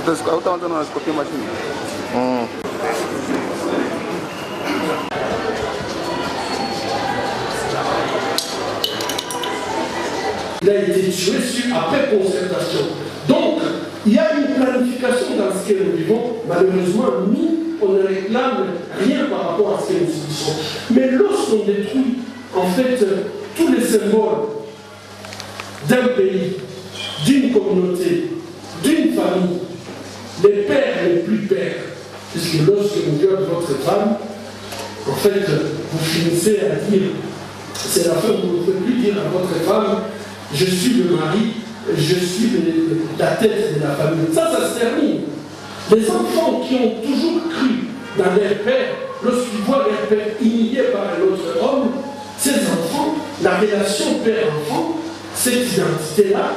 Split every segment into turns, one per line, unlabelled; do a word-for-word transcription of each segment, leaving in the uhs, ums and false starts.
Il a été tué après concertation. Donc, il y a une planification dans ce que nous vivons. Malheureusement, nous, on ne réclame rien par rapport à ce que nous subissons. Mais lorsqu'on détruit, en fait, tous les symboles d'un pays, d'une communauté, d'une famille, les pères les plus pères, puisque lorsque vous violez votre femme, en fait, vous finissez à dire, c'est la fin, vous ne pouvez plus dire à votre femme, je suis le mari, je suis le, la tête de la famille. Ça, ça se termine. Les enfants qui ont toujours cru dans leur père, lorsqu'ils voient leur père humilié par un autre homme, ces enfants, la relation père-enfant, cette identité-là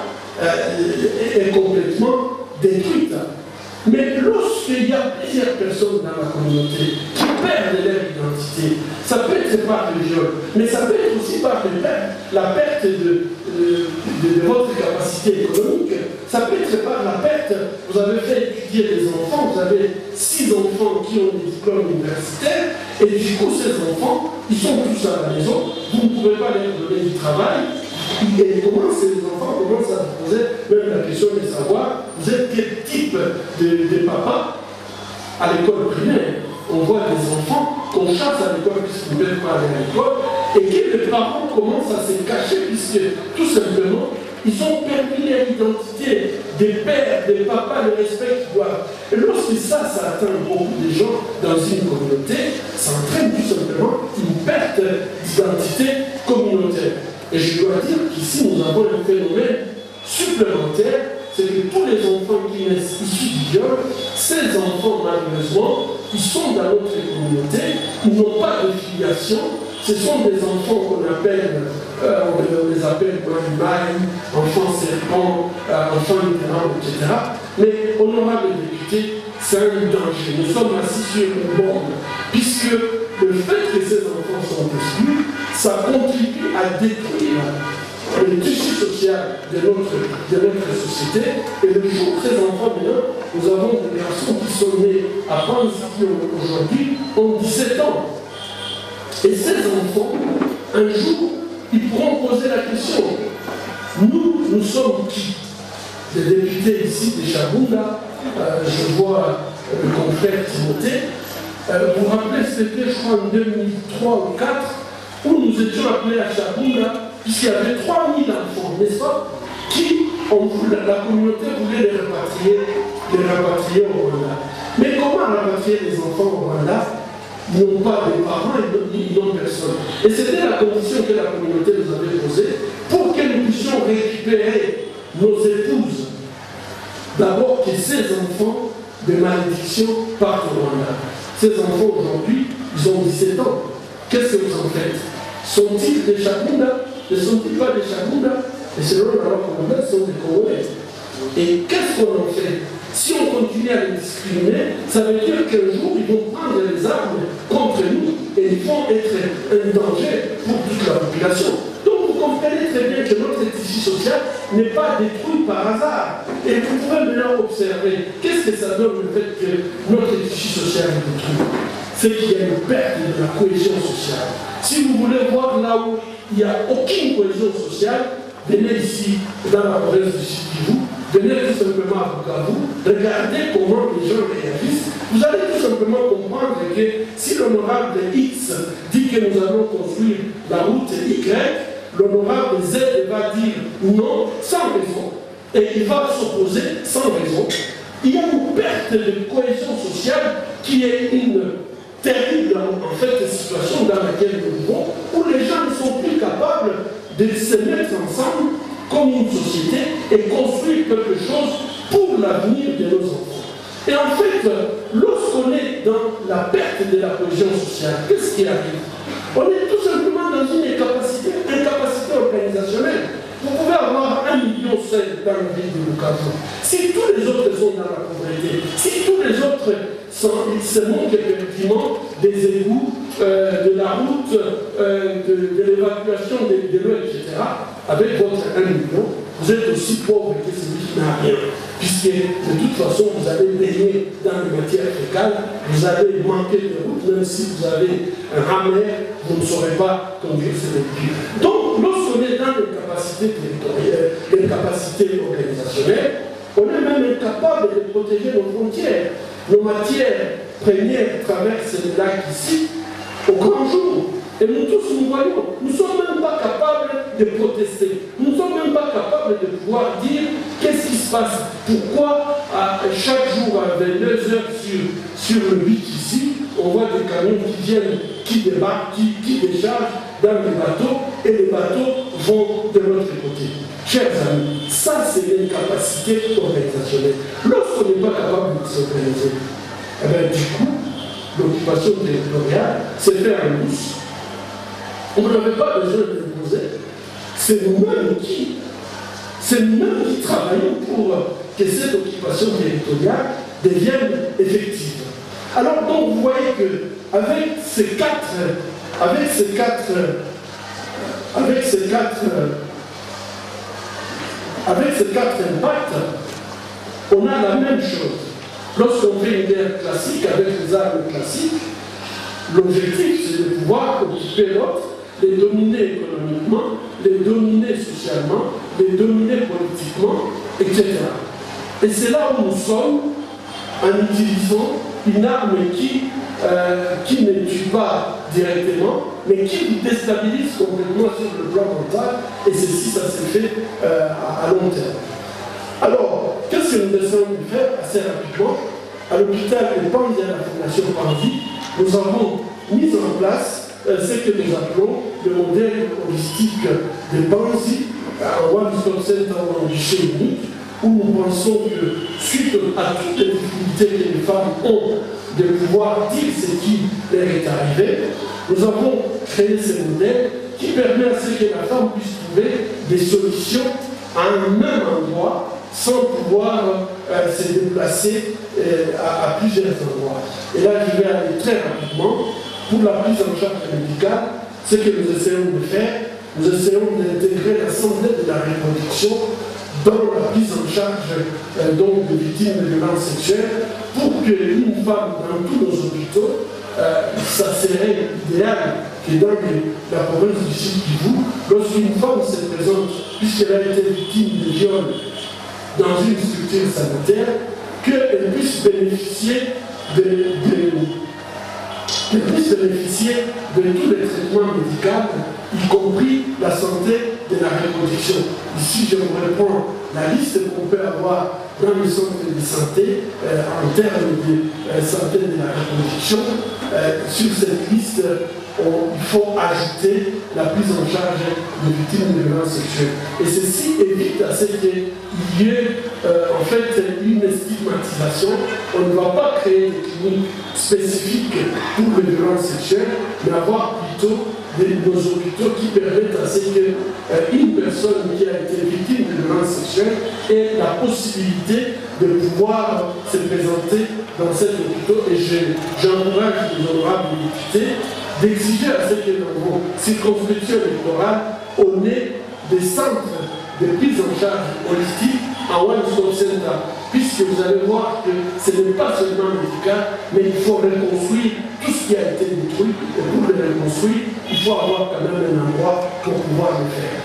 euh, est complètement détruite. Mais lorsqu'il y a plusieurs personnes dans la communauté qui perdent leur identité, ça peut être par le viol, mais ça peut être aussi par le perte, la perte de, de, de, de votre capacité économique, ça peut être par la perte, vous avez fait étudier des enfants, vous avez six enfants qui ont des diplômes universitaires, et du coup ces enfants, ils sont tous à la maison, vous ne pouvez pas leur donner du travail. Et comment ces enfants commencent à vous poser même la question de savoir, vous êtes quel type de, de papa à l'école primaire. On voit des enfants qu'on chasse à l'école puisqu'ils ne peuvent pas aller à l'école et que les parents commencent à se cacher puisque tout simplement ils ont perdu leur identité des pères, des papas, le respect qu'ils doivent. Et lorsque ça, ça atteint beaucoup de gens dans une communauté, ça entraîne tout simplement une perte d'identité communautaire. Et je dois dire qu'ici, nous avons un phénomène supplémentaire, c'est que tous les enfants qui naissent issus du viol, ces enfants, malheureusement, ils sont dans notre communauté, ils n'ont pas de filiation, ce sont des enfants qu'on appelle, euh, on les appelle Guanimai, enfants serpents, euh, enfants littéraux, et cetera. Mais honorable député, c'est un danger. Nous sommes assis sur une bombe, puisque le fait que ces enfants sont exclus, ça contribue à détruire le tissu social de notre, de notre société. Et le jour où ces enfants viennent, nous avons des garçons qui sont nés à Panzi aujourd'hui, ont dix-sept ans. Et ces enfants, un jour, ils pourront poser la question. Nous, nous sommes qui? Des députés ici de Chabunda, euh, je vois euh, le confrère Timothée. Euh, vous vous rappelez, c'était, je crois, en deux mille trois ou deux mille quatre, où nous étions appelés à Chabunda, puisqu'il y avait trois mille enfants, n'est-ce pas, qui, on voulait, la communauté voulait les rapatrier, les rapatrier au Rwanda. Mais comment rapatrier les enfants au Rwanda? Ils n'ont pas de parents, ils n'ont personne. Et c'était la condition que la communauté nous avait posée pour que nous puissions récupérer nos épouses. D'abord que ces enfants de malédiction partent au Rwanda. Ces enfants aujourd'hui, ils ont dix-sept ans. Qu'est-ce que vous en faites? Sont-ils des Chabunda? Ne sont-ils pas des Chabunda? Et selon la loi congolaise, sont des Congolais. Et qu'est-ce qu'on en fait? Si on continue à les discriminer, ça veut dire qu'un jour, ils vont prendre les armes contre nous et ils vont être un danger pour toute la population. Donc vous comprenez très bien que notre tissu social n'est pas détruit par hasard. Et vous pouvez maintenant observer qu'est-ce que ça donne le fait que notre tissu social est détruit. C'est qu'il y a une perte de la cohésion sociale. Si vous voulez voir là où il n'y a aucune cohésion sociale, venez ici, dans la province du Sud-Kivu, venez tout simplement à Bukavu, regardez comment les gens réagissent. Vous allez tout simplement comprendre que si l'honorable X dit que nous allons construire la route Y, l'honorable Z va dire non sans raison. Et il va s'opposer sans raison. Il y a une perte de cohésion sociale qui est une terrible en fait situation dans laquelle nous vivons, où les gens ne sont plus capables de se mettre ensemble comme une société et construire quelque chose pour l'avenir de nos enfants. Et en fait, lorsqu'on est dans la perte de la cohésion sociale, qu'est-ce qui arrive? On est tout simplement dans une incapacité, incapacité organisationnelle. Vous pouvez avoir un million seul dans la ville de Bukavu. Si tous les autres sont dans la pauvreté, si tous les autres sont, ils se manquent effectivement des égouts, euh, de la route, euh, de, de l'évacuation de, de l'eau, et cetera, avec votre un million, vous êtes aussi pauvre que celui qui n'a rien. Puisque de toute façon, vous allez baigner dans les matières fécales, vous allez manquer de route, même si vous avez un rameur, vous ne saurez pas conduire ce véhicule. Donc, lorsqu'on est dans les capacités territoriales, les capacités organisationnelles, on est même incapable de protéger nos frontières. Nos matières premières traversent les lacs ici au grand jour. Et nous tous, nous voyons, nous ne sommes même pas capables de protester. Nous ne sommes même pas capables de pouvoir dire qu'est-ce qui se passe. Pourquoi à chaque jour à vingt-deux heures sur, sur le huit ici, on voit des camions qui viennent, qui débarquent, qui, qui déchargent dans les bateaux, et les bateaux vont de l'autre côté. Chers amis, ça c'est l'incapacité organisationnelle. Lorsqu'on n'est pas capable de s'organiser, eh bien, du coup, l'occupation territoriale c'est fait en douce. On n'avait pas besoin d'imposer. C'est nous-mêmes qui, c'est nous-mêmes qui travaillons pour que cette occupation territoriale devienne effective. Alors donc vous voyez que avec ces quatre, avec ces quatre, avec ces quatre, avec ces quatre impacts, on a la même chose. Lorsqu'on fait une guerre classique avec les armes classiques, l'objectif c'est de pouvoir occuper l'autre, les dominer économiquement, les dominer socialement, les dominer politiquement, et cetera. Et c'est là où nous sommes en utilisant une arme qui, euh, qui ne tue pas directement, mais qui vous déstabilise complètement sur le plan mental, et ceci, ça s'est fait euh, à, à long terme. Alors, qu'est-ce que nous essayons de faire assez rapidement? À l'hôpital de Panzi, à la Fondation Panzi, nous avons mis en place euh, ce que nous appelons le modèle holistique de Panzi, un one-stop center ou un guichet unique, où nous pensons que, suite à toutes les difficultés que les femmes ont de pouvoir dire ce qui leur est arrivé, nous avons créé ce modèle qui permet à ce que la femme puisse trouver des solutions à un même endroit sans pouvoir euh, se déplacer euh, à, à plusieurs endroits. Et là, je vais aller très rapidement. Pour la prise en charge médicale, ce que nous essayons de faire, nous essayons d'intégrer la santé de la reproduction dans la prise en charge euh, donc, de victimes de violences sexuelles, pour qu'une femme dans tous nos hôpitaux, euh, ça serait idéal que dans les, la province du Sud-Kivu, lorsqu'une femme se présente, puisqu'elle a été victime de viol dans une structure sanitaire, qu'elle puisse bénéficier de, de, qu'elle puisse bénéficier de tous les traitements médicaux, y compris la santé de la reproduction. Ici, je vous reprends la liste qu'on peut avoir dans les centres de santé euh, en termes de euh, santé de la reproduction. Euh, sur cette liste, on, il faut ajouter la prise en charge des victimes de violences sexuelles. Et ceci évite à ce qu'il y ait euh, en fait une stigmatisation. On ne va pas créer des cliniques spécifiques pour les violences sexuelles, mais avoir plutôt des, nos hôpitaux qui permettent à ce qu'une euh, personne qui a été victime de violences sexuelles ait la possibilité de pouvoir se présenter dans cet hôpital. Et j'encourage les honorables députés d'exiger à ce que dans vos circonscriptions électorales, on ait des centres de prise en charge holistique en one-stop center, puisque vous allez voir que ce n'est pas seulement médical, mais il faut reconstruire tout ce qui a été détruit, et pour le reconstruire, il faut avoir quand même un endroit pour pouvoir le faire.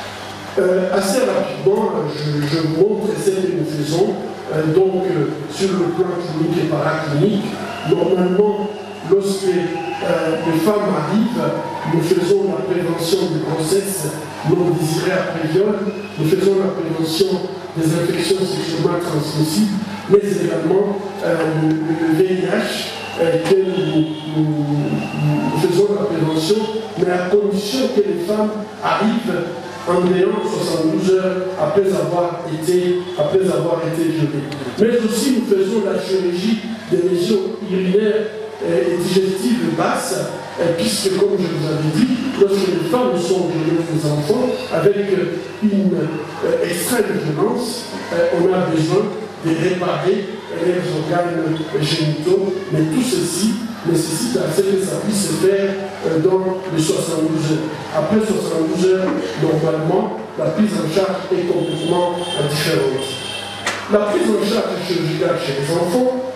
Euh, assez rapidement, je, je vous montre ce que nous faisons, euh, donc euh, sur le plan clinique et paraclinique. Normalement, lorsque euh, les femmes arrivent, nous faisons la prévention de grossesse non désirée après viol, nous faisons la prévention des infections sexuellement transmissibles, mais également euh, le, le V I H, euh, que nous, nous, nous faisons la prévention, mais à condition que les femmes arrivent en ayant soixante-douze heures après avoir été, après avoir été violées. Mais aussi nous faisons la chirurgie des lésions urinaires et digestives basses, puisque, comme je vous avais dit, lorsque les femmes sont violées des enfants, avec une euh, extrême violence, euh, on a besoin de réparer leurs organes génitaux, mais tout ceci nécessite à ce que ça puisse se faire dans les soixante-douze heures. Après soixante-douze heures, normalement, la prise en charge est complètement différente. La prise en charge chirurgicale chez les enfants,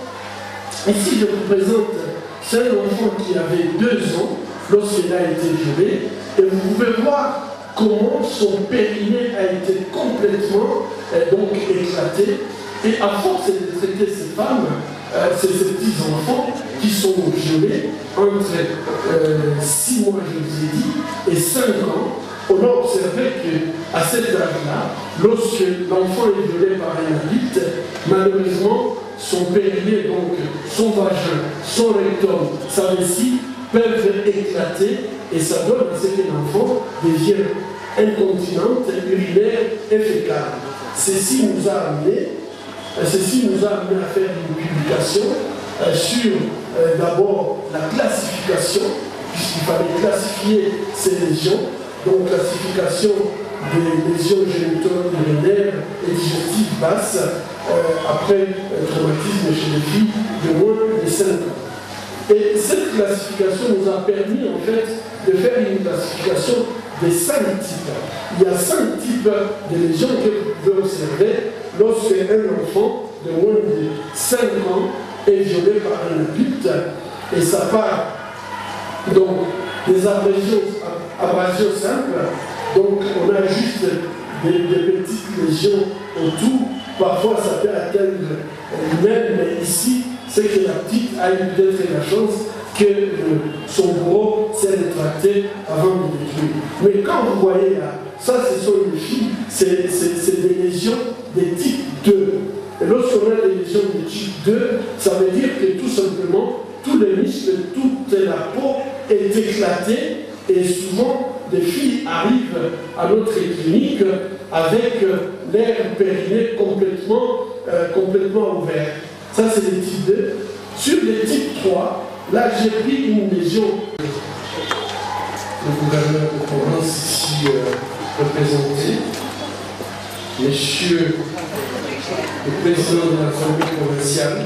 ici je vous présente, c'est un enfant qui avait deux ans lorsqu'il a été violé, et vous pouvez voir comment son périnée a été complètement euh, donc éclaté, et à force de traiter ces femmes, euh, ces, ces petits enfants qui sont violés entre euh, six mois, je vous ai dit, et cinq ans, on a observé qu'à cet âge-là, lorsque l'enfant est violé par un adulte, malheureusement, son périnée, donc son vagin, son rectum, sa vessie, peuvent éclater et ça donne à ce que l'enfant devient incontinente, urinaire et fécale. Ceci nous a amené, ceci nous a amené à faire une publication euh, sur euh, d'abord la classification, puisqu'il fallait classifier ces lésions, donc classification des lésions génitales, urinaires et digestives basses, euh, après un traumatisme chez les filles de moins de cinq ans. Et cette classification nous a permis en fait de faire une classification des cinq types. Il y a cinq types de lésions que vous pouvez observer lorsque un enfant de moins de cinq ans est violé par un adulte, et ça part donc des abrasions, abrasions simples, donc on a juste des, des petites lésions autour, parfois ça peut atteindre lui-même, mais ici c'est que la petite a eu peut-être la chance que euh, son gros s'est rétracté avant de le tuer. Mais quand vous voyez là, ça ce sont les filles, c'est des lésions des type deux. Et lorsqu'on a des lésions de type deux, ça veut dire que tout simplement, tous les muscles, toute la peau est éclatée, et souvent des filles arrivent à notre clinique avec l'air périnée complètement, euh, complètement ouvert. Ça c'est les types deux. Sur les types trois, là j'ai pris une lésion. Le gouverneur de Provence ici euh, représenté, Monsieur le président de l'Assemblée provinciale,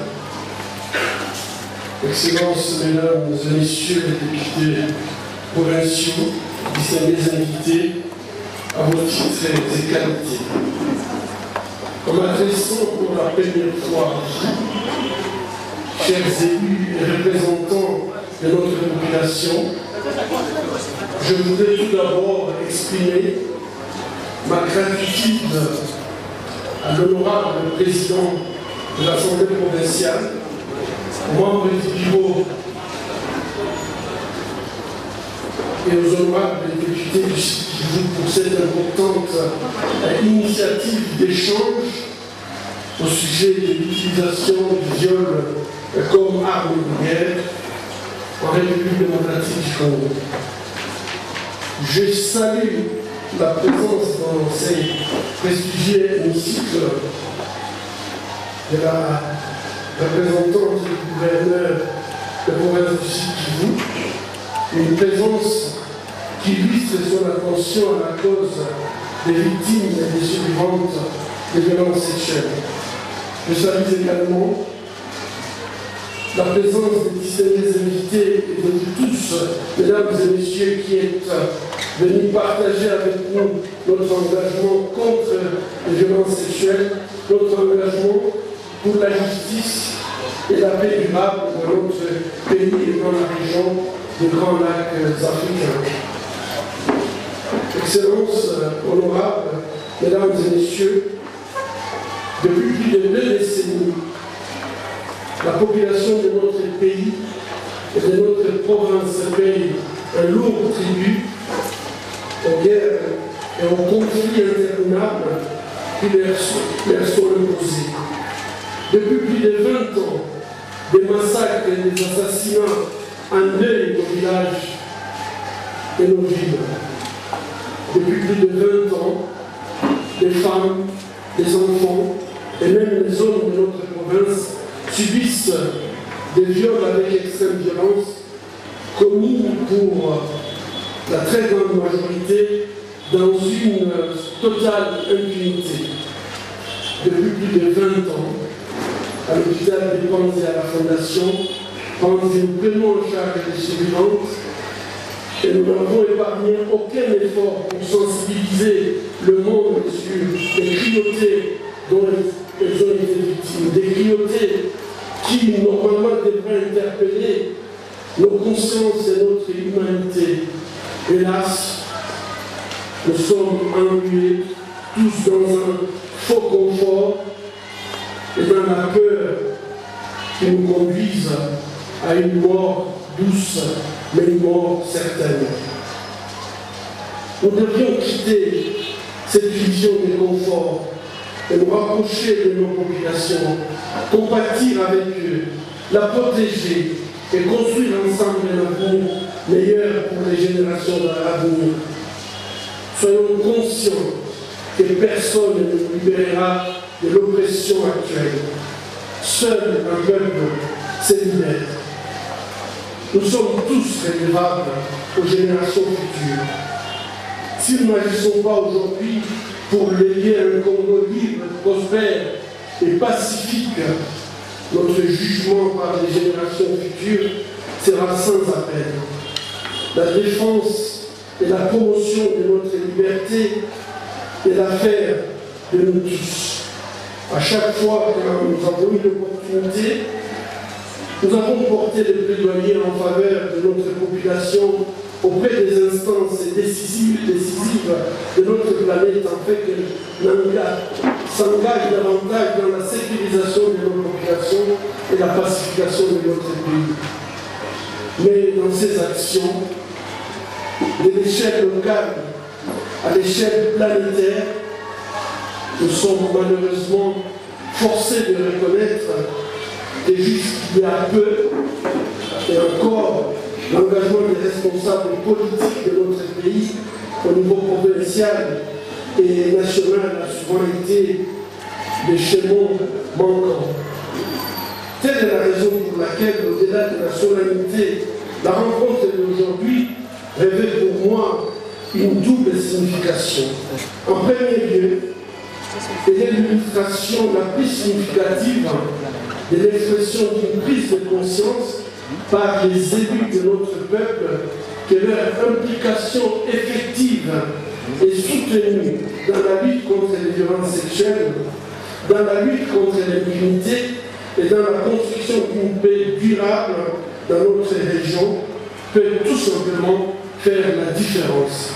Excellences, Mesdames et Messieurs les députés provinciaux, distingués invités, à vos titres et qualités. En m'adressant pour la première fois, chers élus et représentants de notre population, je voudrais tout d'abord exprimer ma gratitude à l'honorable président de l'Assemblée provinciale, membre du bureau et aux honorables députés du Sud-Kivu pour cette importante initiative d'échange au sujet de l'utilisation du viol comme arme de guerre en République démocratique du Congo. Je salue la présence dans ces prestigieux hémicycles de la représentante du gouverneur de province du Sud-Kivu, une présence qui illustre son attention à la cause des victimes et des survivantes des violences sexuelles. Je salue également la présence des distingués invités et de tous, mesdames et messieurs, qui êtes venus partager avec nous notre engagement contre les violences sexuelles, notre engagement pour la justice et la paix durable dans notre pays et dans la région des Grands Lacs africains. Excellences, honorables, mesdames et messieurs, depuis plus de deux décennies, la population de notre pays et de notre province paye un lourd tribut aux guerres et aux conflits interminables qui leur sont, leur sont imposés. Depuis plus de vingt ans, des massacres et des assassinats endeuillent nos villages et nos villes. Depuis plus de vingt ans, des femmes, des enfants et même les hommes de notre province subissent des viols avec extrême violence commis pour la très grande majorité dans une totale impunité. Depuis plus de vingt ans, à l'hôpital des Panzi et à la Fondation, Panzi nous prenons en charge les suivantes et nous n'avons épargné aucun effort pour sensibiliser le monde sur les cruautés dont elles ont été victimes, des cruautés qui normalement devraient interpeller nos consciences et notre humanité. Hélas, nous sommes englués tous dans un faux confort et dans la peur qui nous conduisent à une mort douce, mais une mort certaine. Nous devrions quitter cette vision de confort et nous rapprocher de nos populations, compatir avec eux, la protéger et construire ensemble un avenir meilleur pour les générations à l'avenir. Soyons conscients que personne ne nous libérera de l'oppression actuelle. Seul un peuple se libère. Nous sommes tous redevables aux générations futures. Si nous n'agissons pas aujourd'hui pour léguer un Congo libre, prospère et pacifique, notre jugement par les générations futures sera sans appel. La défense et la promotion de notre liberté est l'affaire de nous tous. À chaque fois que nous avons eu l'opportunité, nous avons porté le plaidoyer en faveur de notre population auprès des instances décisives, décisives de notre planète, afin qu'elle s'engage davantage dans la sécurisation de nos populations et la pacification de notre pays. Mais dans ces actions, de l'échelle locale à l'échelle planétaire, nous sommes malheureusement forcés de reconnaître que jusqu'il y a peu, et encore, l'engagement des responsables politiques de notre pays au niveau provincial et national a souvent été des chemins manquants. Telle est la raison pour laquelle, au-delà de la solennité, la rencontre d'aujourd'hui révèle pour moi une double signification. En premier lieu, elle est l'illustration la plus significative de l'expression d'une prise de conscience par les élus de notre peuple que leur implication effective est soutenue dans la lutte contre les violences sexuelles, dans la lutte contre l'impunité et dans la construction d'une paix durable dans notre région peut tout simplement faire la différence.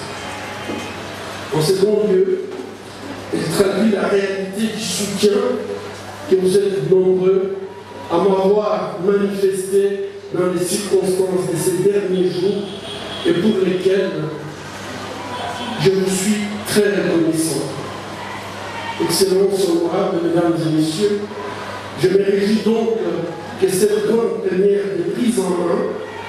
En second lieu, il traduit la réalité du soutien que vous êtes nombreux à m'avoir manifesté dans les circonstances de ces derniers jours et pour lesquelles je vous suis très reconnaissant. Excellences honorables, mesdames et messieurs, je me réjouis donc que cette grande première de prise en main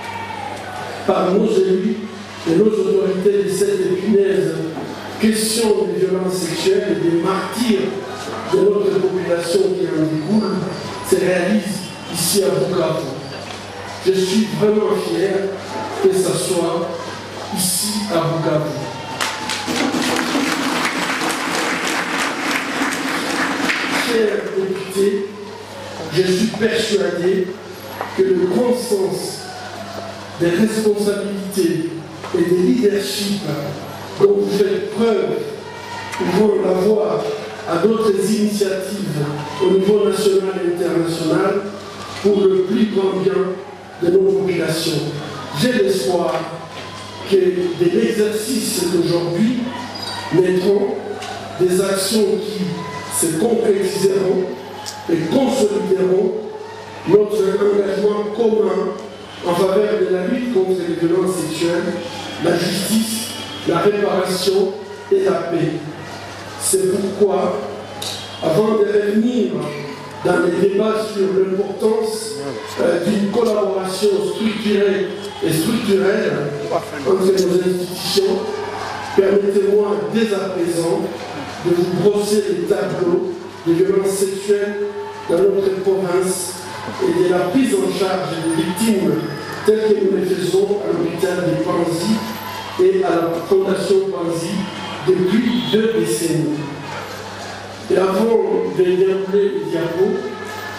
par nos élus et nos autorités de cette épineuse question des violences sexuelles et des martyrs de notre population qui en découle se réalise ici à Bukavu. Je suis vraiment fier que ce soit ici à Bukavu. Chers députés, je suis persuadé que le grand sens des responsabilités et des leaderships dont vous faites preuve pouvons l'avoir à d'autres initiatives au niveau national et international pour le plus grand bien de nos populations. J'ai l'espoir que de l'exercice d'aujourd'hui naîtront des actions qui se concrétiseront et consolideront notre engagement commun en faveur de la lutte contre les violences sexuelles, la justice, la réparation et la paix. C'est pourquoi, avant de revenir dans les débats sur l'importance euh, d'une collaboration structurée et structurelle entre nos institutions, permettez-moi dès à présent de vous brosser les tableaux des violences sexuelles dans notre province et de la prise en charge des victimes telles que nous les faisons à l'hôpital de Panzi et à la Fondation Panzi depuis deux décennies. Et avant de dérouler les diapos,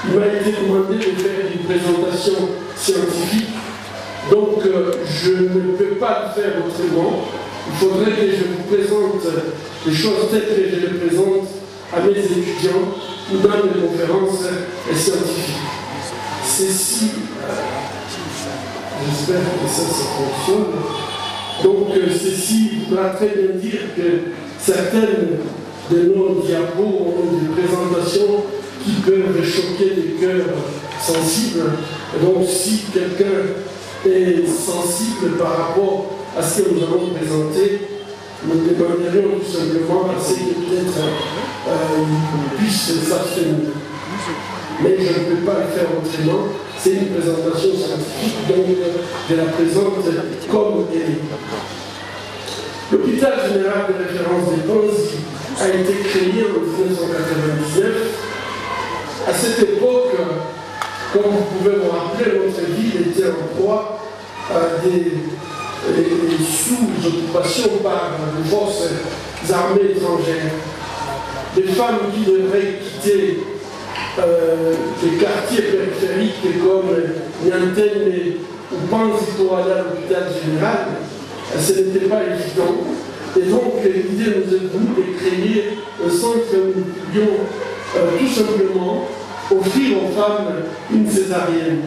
il m'a été demandé de faire une présentation scientifique. Donc, euh, je ne peux pas le faire autrement. Il faudrait que je vous présente les choses telles que je les présente à mes étudiants ou dans les conférences scientifiques. Ceci, euh, j'espère que ça, ça fonctionne. Donc, euh, ceci voudra très bien dire que certaines de nos diapos ont des présentations qui peuvent choquer les cœurs sensibles. Donc, si quelqu'un est sensible par rapport à ce que nous allons présenter, nous demanderions tout simplement à ce que peut-être euh, puisse s'abstenir. Mais je ne peux pas le faire autrement. C'est une présentation scientifique, donc je la présente comme elle est. L'hôpital général de référence des Panzi a été créé en mille neuf cent quatre-vingt-dix-neuf. À cette époque, comme vous pouvez vous rappeler, notre ville était en proie à des, des sous-occupations par les forces armées étrangères. Des femmes qui devraient quitter euh, des quartiers périphériques comme Niantène ou Panzi pour aller à l'hôpital général, ce n'était pas évident. Et donc, l'idée nous est venue de créer un centre où nous pouvions euh, tout simplement offrir aux femmes une césarienne.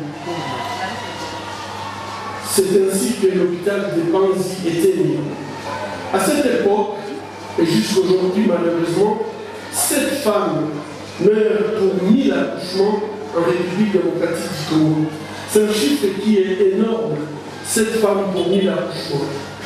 C'est ainsi que l'hôpital de Panzi était né. À cette époque, et jusqu'aujourd'hui malheureusement, sept femmes meurent pour mille accouchements en République démocratique du Congo. C'est un chiffre qui est énorme, sept femmes pour mille accouchements.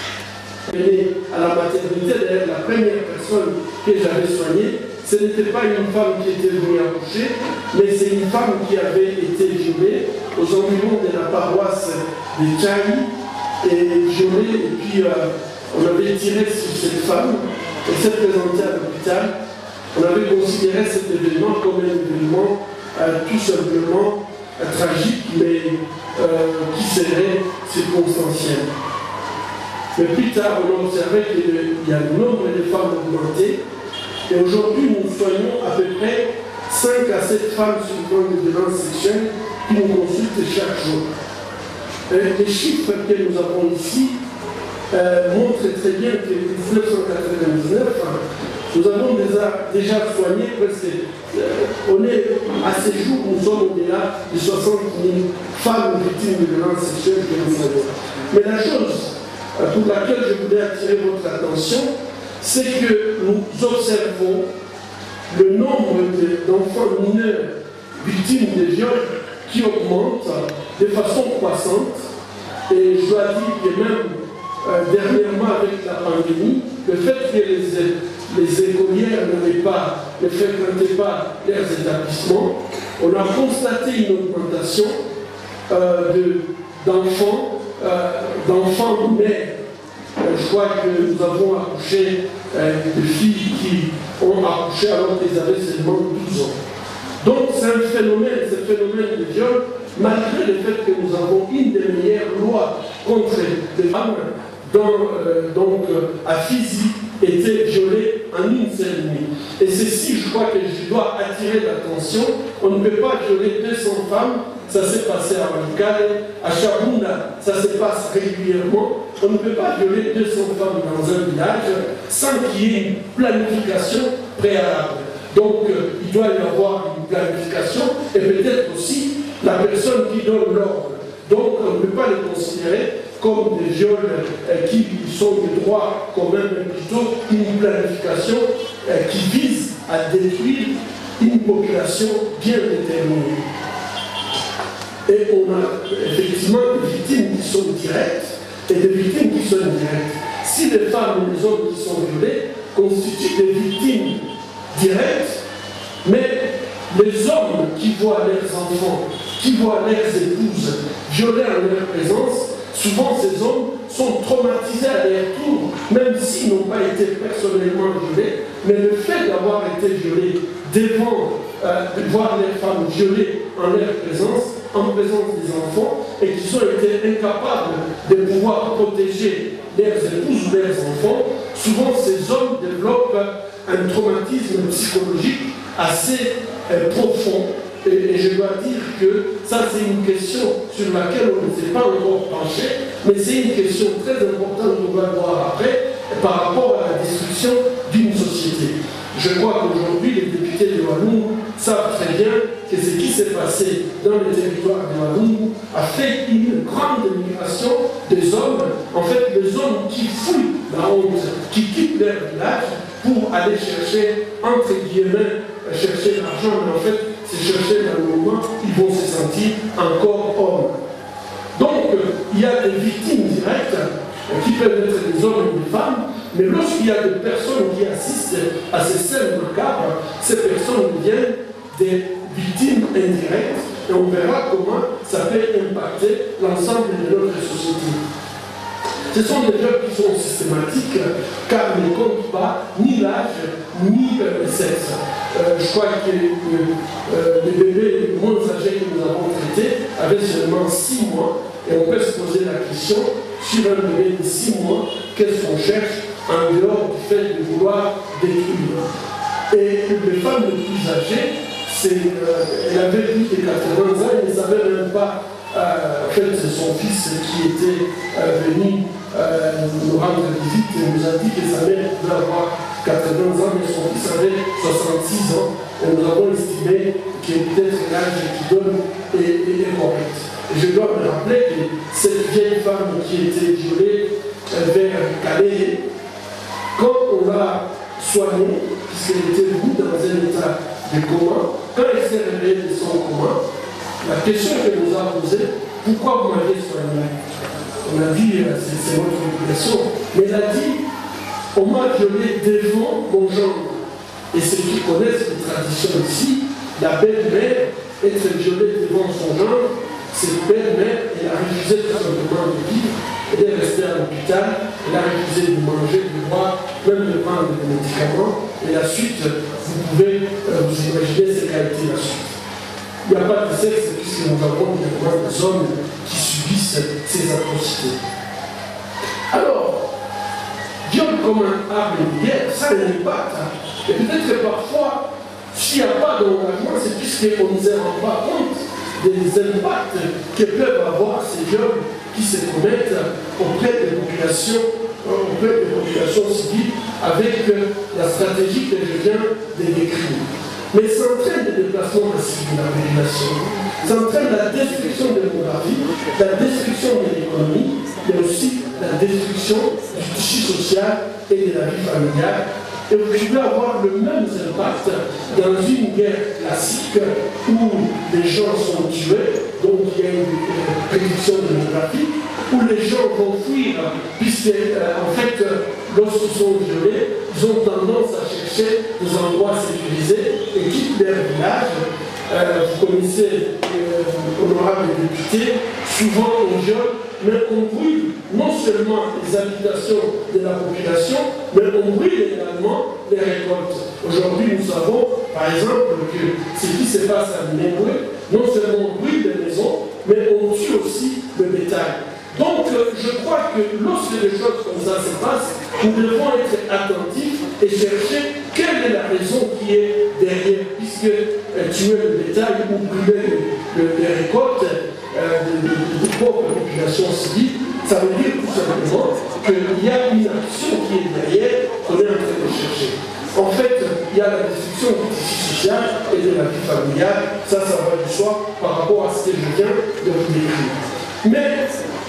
À la maternité, d'ailleurs, la première personne que j'avais soignée, ce n'était pas une femme qui était venue accoucher, mais c'est une femme qui avait été violée aux environs de la paroisse de Tchaï, et violée, et puis euh, on avait tiré sur cette femme, elle s'est présentée à l'hôpital. On avait considéré cet événement comme un événement euh, tout simplement euh, tragique, mais euh, qui serait circonstanciel. Mais plus tard, on a observé qu'il y a le nombre de femmes augmenté. Et aujourd'hui, nous soignons à peu près cinq à sept femmes souffrant de violences sexuelles qui nous consultent chaque jour. Et les chiffres que nous avons ici euh, montrent très bien que mille neuf cent quatre-vingt-dix-neuf, nous avons déjà, déjà soigné presque, euh, on est à ce jour, nous sommes au-delà de soixante mille femmes victimes de violences sexuelles que nous avons. Mais la chose pour laquelle je voulais attirer votre attention, c'est que nous observons le nombre d'enfants mineurs victimes de viols qui augmente de façon croissante. Et je dois dire que même euh, dernièrement avec la pandémie, le fait que les, les écolières pas, ne fréquentaient pas leurs établissements, on a constaté une augmentation euh, d'enfants Euh, d'enfants mères. Euh, je crois que nous avons accouché euh, de filles qui ont accouché alors qu'elles avaient seulement douze ans. Donc c'est un phénomène, ce phénomène de viol, malgré le fait que nous avons une des meilleures lois contre les femmes, dont euh, donc euh, à Fizi était violée en une seule nuit. Et ceci, je crois que je dois attirer l'attention. On ne peut pas violer deux cents femmes. Ça s'est passé à Walikale, à Chabunda, ça se passe régulièrement. On ne peut pas violer deux cents femmes dans un village sans qu'il y ait une planification préalable. Donc, euh, il doit y avoir une planification et peut-être aussi la personne qui donne l'ordre. Donc, on ne peut pas les considérer comme des viols euh, qui sont de droit commun, mais plutôt une planification euh, qui vise à détruire une population bien déterminée. Et on a effectivement des victimes qui sont directes et des victimes qui sont indirectes. Si les femmes et les hommes qui sont violés constituent des victimes directes, mais les hommes qui voient leurs enfants, qui voient leurs épouses violées en leur présence, souvent ces hommes sont traumatisés à leur tour, même s'ils n'ont pas été personnellement violés, mais le fait d'avoir été violés devant, euh, de voir les femmes violées en leur présence, en présence des enfants, et qu'ils ont été incapables de pouvoir protéger leurs épouses ou leurs enfants, souvent ces hommes développent un traumatisme psychologique assez euh, profond et, et je dois dire que ça c'est une question sur laquelle on ne s'est pas encore penché, mais c'est une question très importante qu'on va voir après par rapport à la destruction d'une société. Je crois qu'aujourd'hui les députés de Wallonie savent très bien que ce qui s'est passé dans le territoire de Wallonie a fait une grande migration des hommes, en fait les hommes qui fuient la honte, qui quittent leur village pour aller chercher, entre guillemets, chercher l'argent, mais en fait c'est chercher dans le moment ils vont se sentir encore hommes. Donc il y a des victimes directes qui peuvent être des hommes et des femmes, mais lorsqu'il y a des personnes qui assistent à ces scènes macabres, ces personnes deviennent des victimes indirectes et on verra comment ça peut impacter l'ensemble de notre société. Ce sont des jeux qui sont systématiques car ils ne comptent pas ni l'âge ni le sexe. Euh, je crois que euh, les bébés moins âgés que nous avons traités avaient seulement six mois et on peut se poser la question sur un bébé de six mois, qu'est-ce qu'on cherche en dehors du fait de vouloir détruire. Et les femmes les plus âgées, euh, elle avait plus de quatre-vingts ans, elle ne savait même pas, euh, en fait c'est son fils qui était euh, venu euh, nous rendre visite et nous a dit que sa mère devait avoir quatre-vingts ans, mais son fils avait soixante-six ans. Et nous avons estimé que peut-être l'âge qui donne est, est, est correct. Et je dois me rappeler que cette vieille femme qui était violée euh, vers Calais, quand on l'a soignée, puisqu'elle était venue dans un état de coma, quand elle s'est réveillée de son coma, la question qu'elle nous a posée, pourquoi vous m'avez soignée? On a dit, c'est votre obligation, mais elle a dit, on m'a violée devant mon gendre. Et ceux qui connaissent les traditions ici, la belle-mère, être violée devant son gendre, cette belle-mère, elle a refusé tout simplement de vivre, elle est restée à l'hôpital, elle a refusé de manger, de boire, même de prendre des médicaments, et la suite, vous pouvez euh, vous imaginer ce qu'a été la suite. Il n'y a pas de sexe puisque nous avons des hommes qui subissent ces atrocités. Alors, viol comme un arme de guerre, ça a un impact. Et peut-être que parfois, s'il n'y a pas d'engagement, c'est puisqu'on ne se rend pas compte des impacts que peuvent avoir ces viols qui se commettent auprès des populations, auprès des populations civiles, avec la stratégie que je viens de décrire. Mais ça entraîne des déplacements massifs de la population, ça entraîne la destruction démographique, la destruction de l'économie, mais aussi la destruction du tissu social et de la vie familiale. Et vous pouvez avoir le même impact dans une guerre classique où les gens sont tués, donc il y a une réduction démographique, où les gens vont fuir, puisque euh, en fait, lorsqu'ils sont violés, ils ont tendance à chercher des endroits sécurisés et quittent leur village. Euh, vous connaissez, euh, honorable député, souvent on viole, mais on brûle non seulement les habitations de la population, mais on brûle également les récoltes. Aujourd'hui, nous savons, par exemple, que ce qui se passe à Némoué, non seulement on brûle les maisons, mais on tue aussi le bétail. Donc, euh, je crois que lorsque des choses comme ça se passent, nous devons être attentifs et chercher quelle est la raison qui est derrière, puisque euh, tuer le bétail ou brûler le, le, les récoltes euh, de, de, de, de pauvres populations civiles, ça veut dire tout simplement qu'il y a une action qui est derrière qu'on est en train de chercher. En fait, il y a la destruction du tissu social et de la vie familiale, ça, ça va du soi par rapport à ce que je viens de vous décrire. Mais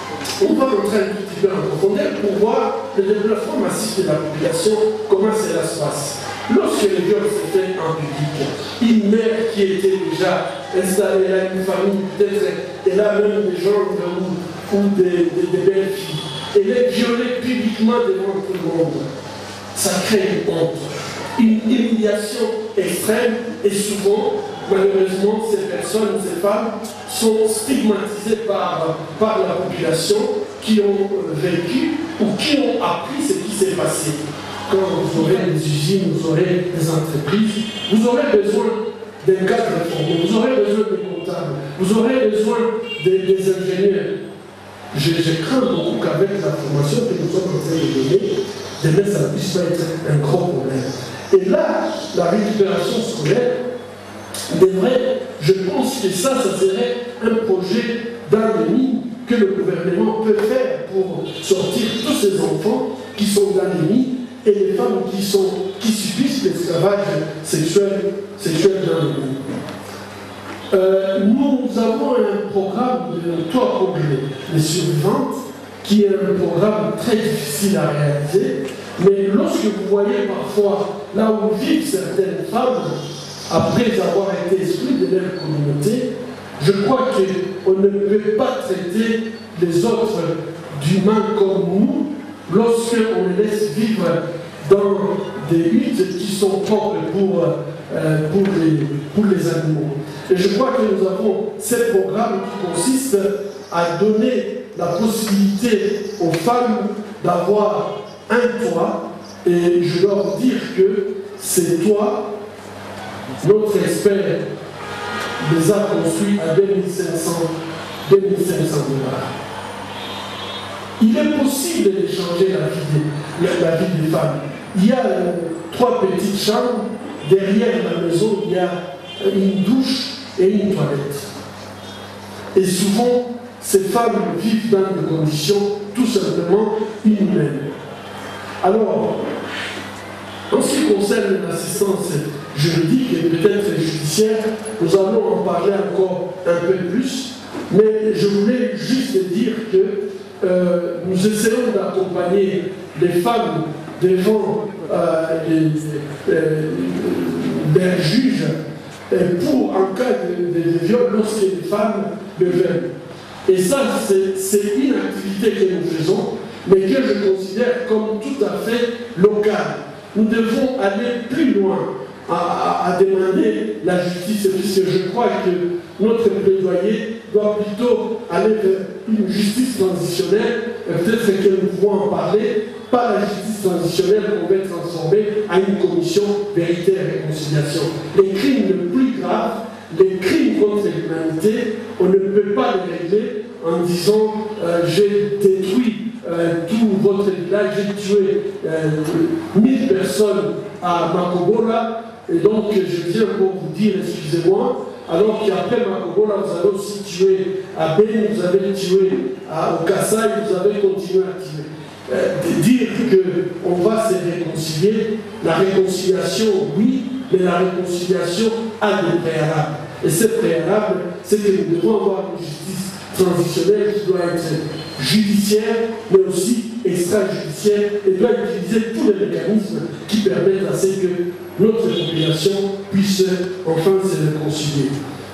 on va rentrer un petit peu en profondeur pour voir le développement massif de la population, comment cela se passe. Lorsque le viol se fait en public, une mère qui était déjà installée, elle a une famille, peut-être elle a même des gens ou, ou des, des, des belles filles, elle est violée publiquement devant tout le monde. Ça crée une honte, une humiliation extrême et souvent, malheureusement, ces personnes, ces femmes, sont stigmatisées par, par la population qui ont vécu ou qui ont appris ce qui s'est passé. Quand vous aurez des usines, vous aurez des entreprises, vous aurez besoin d'un cadre formé, vous aurez besoin des comptables, vous aurez besoin des, des ingénieurs. Je, je crains beaucoup qu'avec la formation que nous sommes en train de donner, demain ça puisse pas être un gros problème. Et là, la récupération scolaire devrait je pense que ça, ça serait un projet dans les mines que le gouvernement peut faire pour sortir tous ces enfants qui sont dans les mines et les femmes qui, sont, qui subissent l'esclavage sexuel, sexuel dans les mines. Euh, nous avons un programme de trois progrès, les survivantes, qui est un programme très difficile à réaliser, mais lorsque vous voyez parfois là où vivent certaines femmes, après avoir été exclues de leur communauté, je crois qu'on ne peut pas traiter les autres d'humains comme nous lorsqu'on les laisse vivre dans des huttes qui sont propres pour, euh, pour, les, pour les animaux. Et je crois que nous avons ce programme qui consiste à donner la possibilité aux femmes d'avoir un toit, et je dois vous dire que ces toits, notre expert les a construits à deux mille cinq cents dollars. Il est possible d'échanger la vie, la vie des femmes. Il y a euh, trois petites chambres, derrière la maison, il y a une douche et une toilette. Et souvent, ces femmes vivent dans des conditions tout simplement inhumaines. Alors, en ce qui concerne l'assistance juridique et peut-être judiciaire, nous allons en parler encore un peu plus, mais je voulais juste dire que euh, nous essayons d'accompagner les femmes devant euh, les, euh, les juges pour, en cas de, de, de viol, lorsque les femmes le veulent. Et ça, c'est une activité que nous faisons, mais que je considère comme tout à fait locale. Nous devons aller plus loin à, à, à demander la justice, puisque je crois que notre plaidoyer doit plutôt aller vers une justice transitionnelle. Peut-être que nous pouvons en parler, pas la justice transitionnelle qu'on va transformer à une commission vérité et réconciliation. Les crimes les plus graves, les crimes contre l'humanité, on ne peut pas les régler en disant euh, j'ai détruit euh, tout votre village, j'ai tué euh, mille personnes à Makobola, et donc je viens pour vous dire excusez-moi, alors qu'après Makobola, vous avez aussi tué à Beni, vous avez tué à, au Kassai, vous avez continué à tuer. Euh, de dire qu'on va se réconcilier, la réconciliation, oui, mais la réconciliation a des préalables. Et ces préalables, c'est que nous devons avoir une justice transitionnelle qui doit être judiciaire, mais aussi extrajudiciaire, et doit utiliser tous les mécanismes qui permettent à ce que notre population puisse enfin se réconcilier.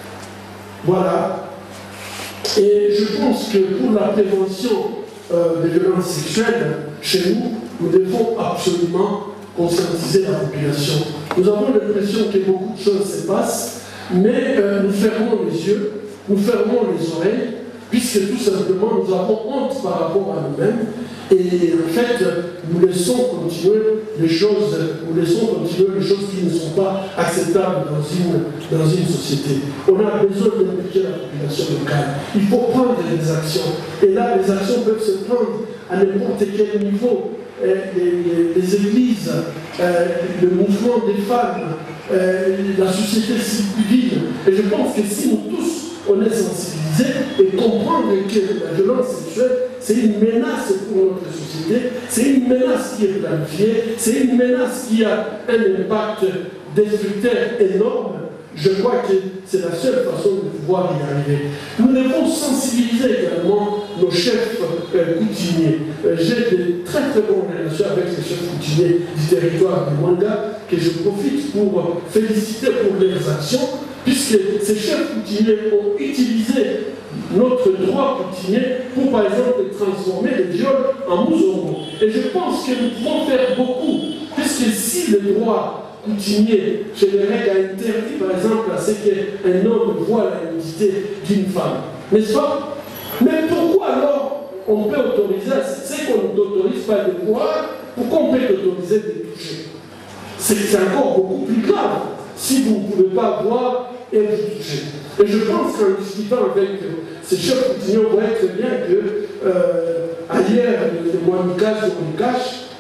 Voilà. Et je pense que pour la prévention euh, des violences sexuelles, chez nous, nous devons absolument conscientiser la population. Nous avons l'impression que beaucoup de choses se passent, mais euh, nous fermons les yeux, nous fermons les oreilles, puisque tout simplement nous avons honte par rapport à nous-mêmes, et en fait nous laissons continuer les choses, nous laissons continuer les choses qui ne sont pas acceptables dans une, dans une société. On a besoin d'impliquer la population locale. Il faut prendre des actions. Et là, les actions peuvent se prendre à n'importe quel niveau. Les, les, les églises, euh, le mouvement des femmes, euh, la société civile. Et je pense que si nous tous on est sensibilisés et comprendre que la violence sexuelle, c'est une menace pour notre société, c'est une menace qui est planifiée, c'est une menace qui a un impact destructeur énorme. Je crois que c'est la seule façon de pouvoir y arriver. Nous devons sensibiliser également nos chefs euh, coutumiers. Euh, J'ai de très très bonnes relations avec les chefs coutumiers du territoire du Manga, que je profite pour féliciter pour leurs actions, puisque ces chefs coutumiers ont utilisé notre droit coutumier pour, par exemple, transformer les viols en mouzongo. Et je pense que nous pouvons faire beaucoup, puisque si le droit coutumier général a interdit, par exemple, à ce qu'un homme voit la nudité d'une femme, n'est-ce pas? Mais pourquoi alors on peut autoriser, c'est qu'on n'autorise pas de voir, pourquoi on peut autoriser de toucher? C'est encore beaucoup plus grave si vous ne pouvez pas voir et vous toucher. Et je pense qu'en discutant avec ces chefs coutumiers, on voit très bien que euh, ailleurs, le Moanika, sur le cache,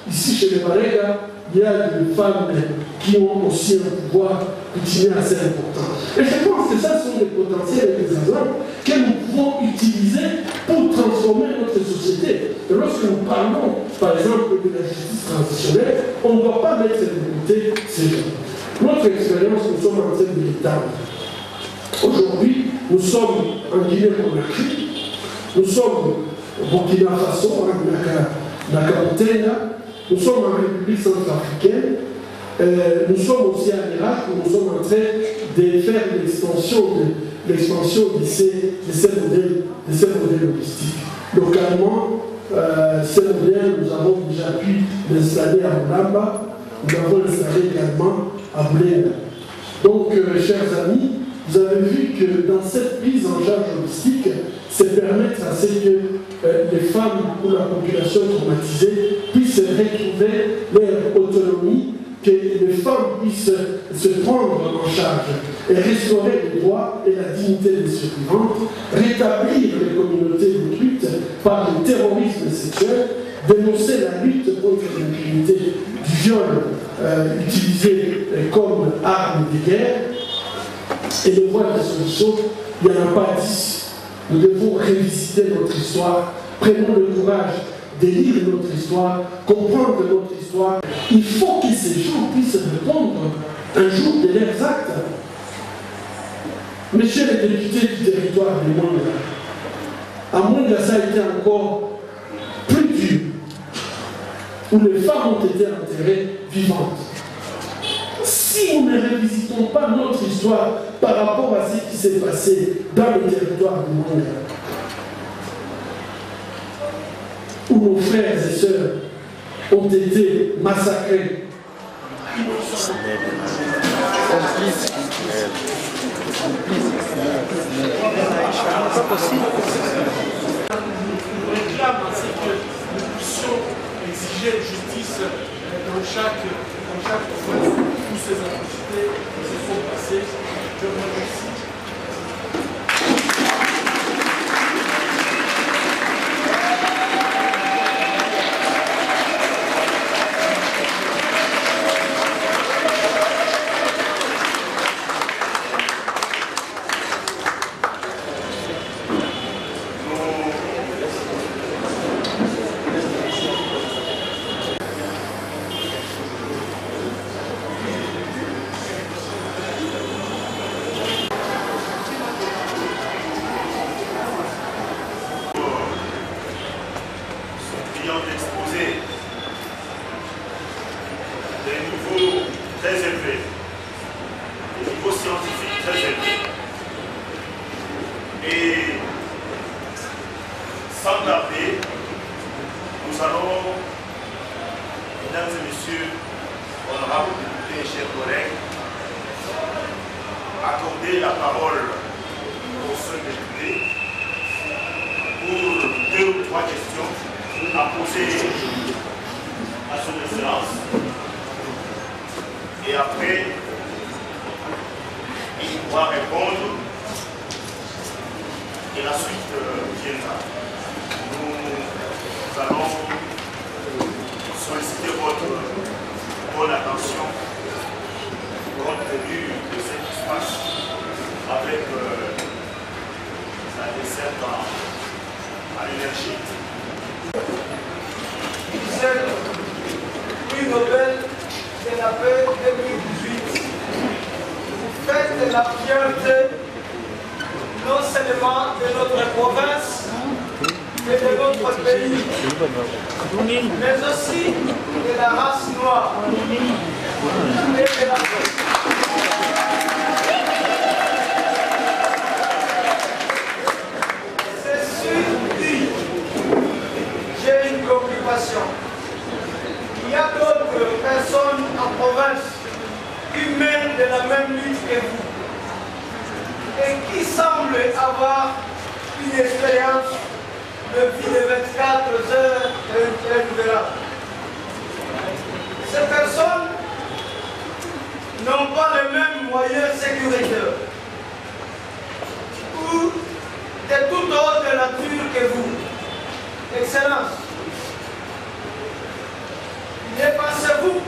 ici chez les Barega, il y a des femmes qui ont aussi un pouvoir coutumier assez important. Et je pense que ça sont des potentiels et des exemples que nous pouvons utiliser pour transformer notre société. Et lorsque nous parlons, par exemple, de la justice transitionnelle, on ne doit pas mettre de côté ces gens. Notre expérience, nous sommes en train de l'étendre. Aujourd'hui, nous sommes en Guinée-Conakry, nous sommes au Burkina Faso, à Nakaboutena, nous sommes en République centrafricaine, euh, nous sommes aussi en Irak, où nous sommes en train de faire l'extension de, l'extension de ces, de ces modèles, de ces modèles logistiques. Localement, euh, ces modèles, nous avons déjà pu l'installer à Moulamba, nous avons installé également à Bouléna. Donc, euh, chers amis, vous avez vu que dans cette prise en charge holistique, c'est permettre à ce que euh, les femmes ou la population traumatisée puissent retrouver leur autonomie, que les femmes puissent se prendre en charge et restaurer les droits et la dignité des survivantes, rétablir les communautés de lutte par le terrorisme sexuel, dénoncer la lutte contre l'impunité du viol euh, utilisé euh, comme arme de guerre. Et de voir la solution, il n'y en a pas dix. Nous devons révisiter notre histoire. Prenons le courage de lire notre histoire, comprendre notre histoire. Il faut que ces gens puissent répondre un jour de leurs actes. Messieurs les députés du territoire de Mwenga, à Mwenga, ça a été encore plus dur, où les femmes ont été enterrées vivantes. Si nous ne revisitons pas notre histoire par rapport à ce qui s'est passé dans le territoire du monde, où nos frères et sœurs ont été massacrés,
c'est pas possible.
Nous réclamons à ce que nous puissions exiger justice dans chaque, dans chaque province où ces atrocités se sont passées. Je vous remercie.
Il y a d'autres personnes en province qui mènent de la même lutte que vous et qui semblent avoir une expérience de vie de vingt-quatre heures renouvelable. Ces personnes n'ont pas les mêmes moyens sécuritaires ou de toute autre nature que vous. Excellence,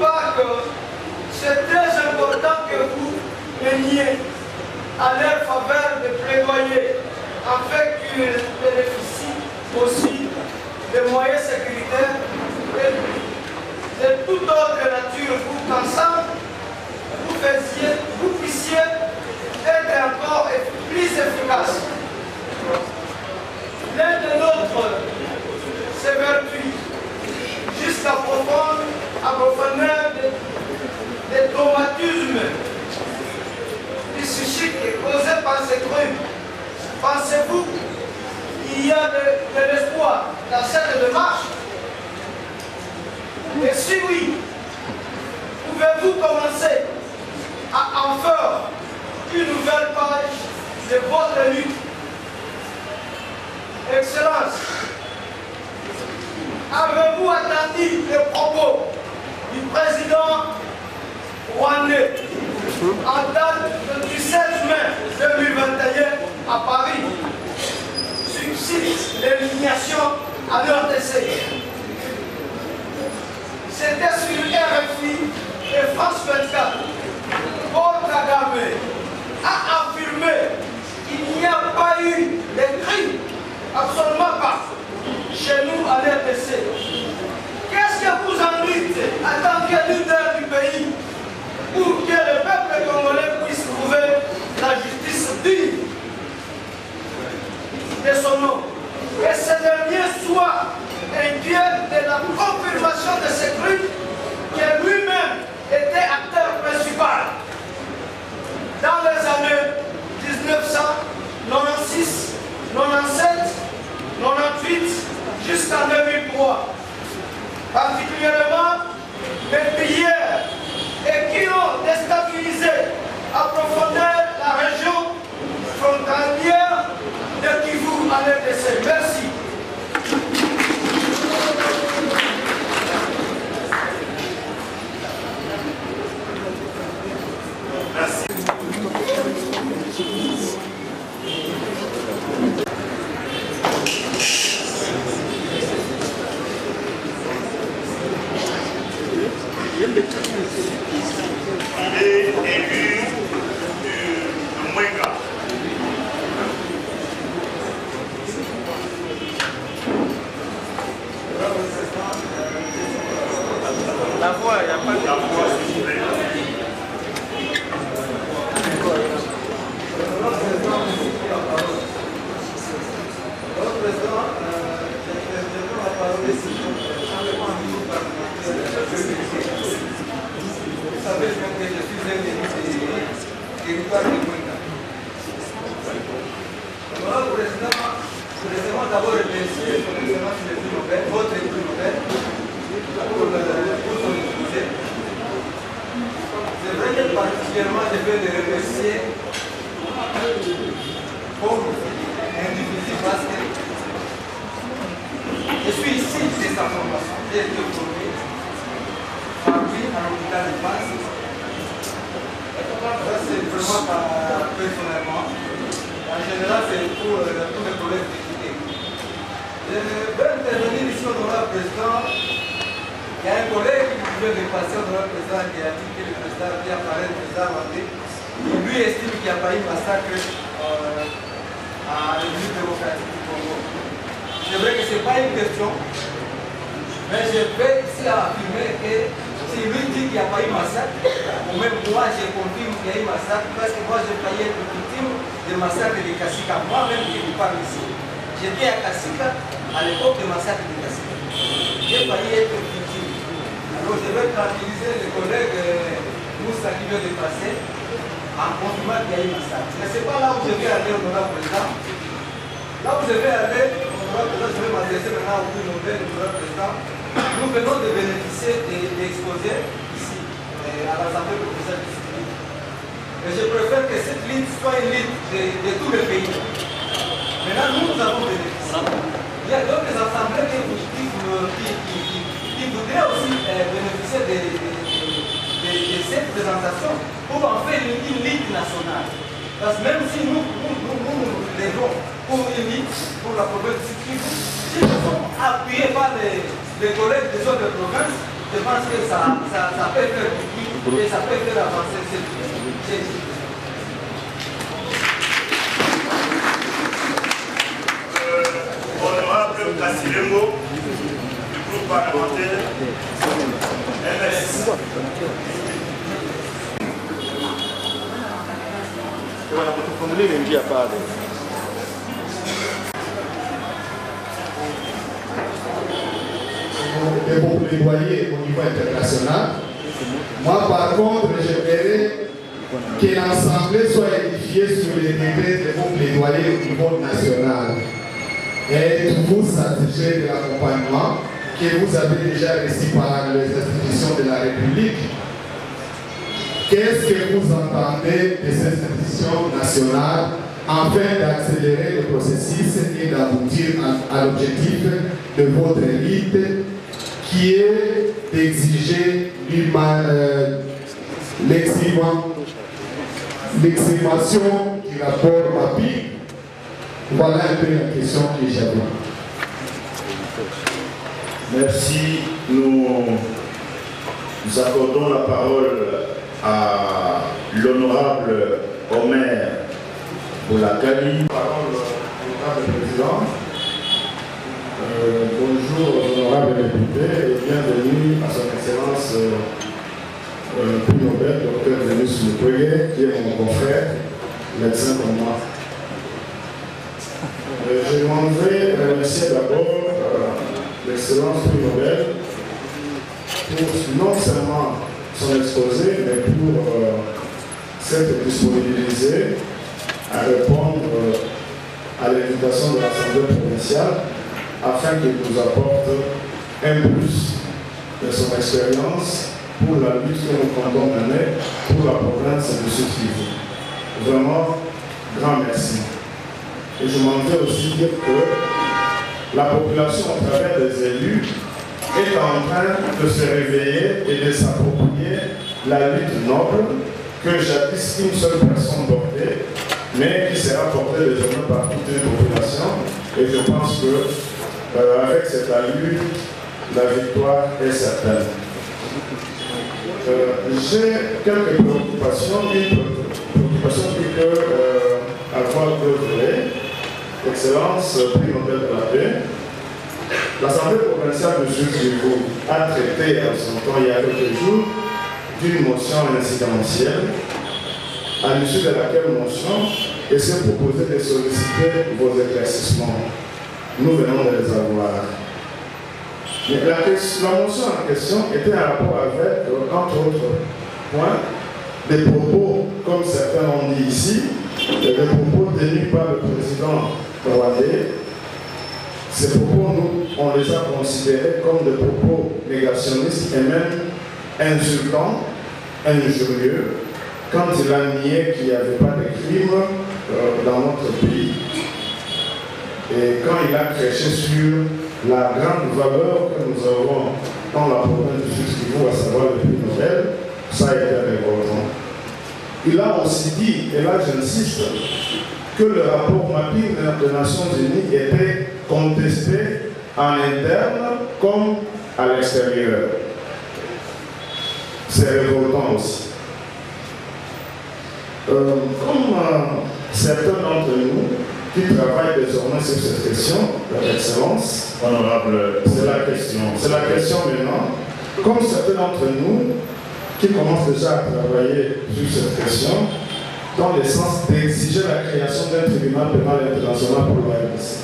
pas que c'est très important que vous meniez à leur faveur de plaidoyer afin qu'ils bénéficient aussi de moyens sécuritaires et de toute autre nature pour qu'ensemble vous, faisiez, vous puissiez être encore plus efficaces. L'un de nôtres, ses vertus, jusqu'à profondre, à profondeur des de traumatismes psychiques causés par ces crimes. Pensez-vous qu'il y a de, de l'espoir dans cette démarche? Et si oui, pouvez-vous commencer à en faire une nouvelle page de votre lutte? Excellence, avez-vous entendu les propos du président rwandais en date du seize mai deux mille vingt et un à Paris, suscite l'élimination à l'R D C? C'était sur R F I et France vingt-quatre. Paul Kagame a affirmé qu'il n'y a pas eu de crime, absolument pas, chez nous à l'R D C. Qu'est-ce que vous en dites en tant que leader du pays pour que le peuple congolais puisse trouver la justice digne de son nom? Et ce dernier soit inquiet de la confirmation de ce crime que lui-même était acteur principal dans les années mille neuf cent quatre-vingt-six, quatre-vingt-dix-sept, quatre-vingt-dix-huit jusqu'en deux mille trois. Particulièrement les pilleurs et qui ont déstabilisé à profondeur la région frontalière de Kivu à l'R D C. Merci.
Merci. Il est élu de Mwenga.
La voix, il n'y a pas de
La voix, s'il vous plaît.
Vous savez que je suis un élu du territoire de Mwenga. Alors, président, d'abord remercier son excellence le prix Nobel, votre prix Nobel, pour, pour son exposé. C'est vrai que particulièrement je vais le remercier comme individu parce que je suis ici de sa formation. J'ai été formé par lui à l'hôpital de Passe. Ça c'est vraiment pas personnellement. En général, c'est pour euh, tous les problèmes d'équité. Je vais intervenir ici au honorable président. Il y a un collègue qui vient de passer au honorable président qui a dit que le président vient apparaître le président rwandais. Lui estime qu'il n'y a pas eu massacre euh, à la République démocratique du Congo. C'est vrai que ce n'est pas une question, mais je vais ici affirmer que si lui dit qu'il n'y a pas eu massacre, ou même moi je confirme qu'il y a eu massacre, parce que moi j'ai failli être victime du massacre de Kassika, moi-même qui vous parle ici. J'étais à Kassika à l'époque du massacre de Kassika. J'ai failli être victime. Alors je vais tranquilliser les collègues euh, Moussa qui vient de passer en confirmant qu'il y a eu massacre. Mais ce n'est pas là où je vais aller, honorable président. Là où je vais aller, honorable président, je vais m'adresser maintenant au prix Nobel, honorable président. Nous venons de bénéficier d'exposer ici, à l'Assemblée professionnelle du Sud. Et je préfère que cette ligne soit une ligne de, de tous les pays. Maintenant, nous, nous avons bénéficié. Il y a d'autres assemblées qui, qui, qui, qui, qui voudraient aussi euh, bénéficier de, de, de, de cette présentation pour en faire une, une ligne nationale. Parce que même si nous, nous, nous, nous, nous levons pour une ligne, pour la province du Sud, si nous sommes appuyés par les les collègues des autres provinces, je pense que ça, ça, ça peut faire du bien et ça peut faire avancer cette situation.
Honorable Kassilemo, du groupe parlementaire M S.
De vos plaidoyers au niveau international. Moi, par contre, j'aimerais que l'Assemblée soit édifiée sur les degrés de vos plaidoyers au niveau national. Et vous satisfait de l'accompagnement que vous avez déjà reçu par les institutions de la République. Qu'est-ce que vous entendez de ces institutions nationales afin d'accélérer le processus et d'aboutir à, à l'objectif de votre élite qui est d'exiger euh, l'exhumation du rapport MAPI? Voilà un peu la question que j'avais.
Merci. Nous, nous accordons la parole à l'honorable Omer Boulakali.
Parole au honorable président. Euh, bonjour aux honorables députés et bienvenue à son excellence euh, euh, prix Nobel, docteur Denis Mukwege, qui est mon confrère, médecin comme moi. Euh, je demanderai remercier d'abord euh, l'excellence prix Nobel pour non seulement son exposé, mais pour euh, s'être disponibilisé à répondre euh, à l'invitation de l'Assemblée provinciale afin qu'il nous apporte un plus de son expérience pour la lutte que nous comptons mener pour la province de Sud-Kivu. Vraiment, grand merci. Et je m'en vais aussi dire que la population, à travers les élus, est en train de se réveiller et de s'approprier la lutte noble que jadis une seule personne portait, mais qui sera portée désormais par toute une population. Et je pense que Euh, avec cette allure, la victoire est certaine. Euh, J'ai quelques préoccupations, une préoccupation qui peut euh, avoir deux volets. Excellence, prix Nobel de la paix. L'Assemblée provinciale de Sud-Kivu a traité en son temps, il y a quelques jours, d'une motion incidentielle, à l'issue de laquelle motion et s'est proposé de solliciter vos éclaircissements. Nous venons de les avoir. Mais la, la motion en question était en rapport avec, euh, entre autres points, des propos, comme certains l'ont dit ici, des propos tenus par le président rwandais. Ces propos, nous, on les a considérés comme des propos négationnistes et même insultants, injurieux, quand il a nié qu'il n'y avait pas de crimes euh, dans notre pays. Et quand il a crêché sur la grande valeur que nous avons dans la province du Sud-Kivu, à savoir le prix Nobel, ça a été révoltant. Il a aussi dit, et là j'insiste, que le rapport MAPI des Nations Unies était contesté en interne comme à l'extérieur. C'est révoltant aussi. Euh, comme euh, certains d'entre nous qui travaillent désormais sur cette question, leur excellence,
honorable,
c'est la question. C'est la question maintenant. Comme certains d'entre nous qui commencent déjà à travailler sur cette question, dans le sens d'exiger la création d'un tribunal pénal international pour l'O M C.